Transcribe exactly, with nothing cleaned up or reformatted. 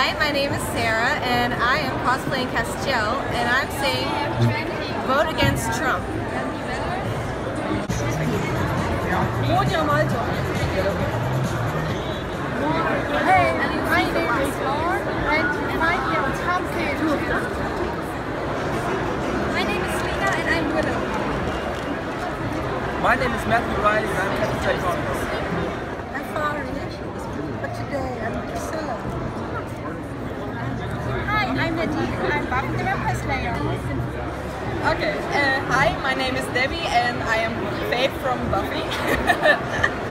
Hi, my name is Sarah, and I am cosplaying Castiel, and I'm saying vote against Trump. Hey, my name is Lauren, and my name is Thompson. My name is Lena, and I'm Willow. My name is Matthew Riley, and I'm Captain Typhon. I'm Farley, but today I'm Priscilla. Hi, I'm Nadine. I'm Buffy the Vampire Slayer. Okay, uh, hi, my name is Debbie and I am Faith from Buffy.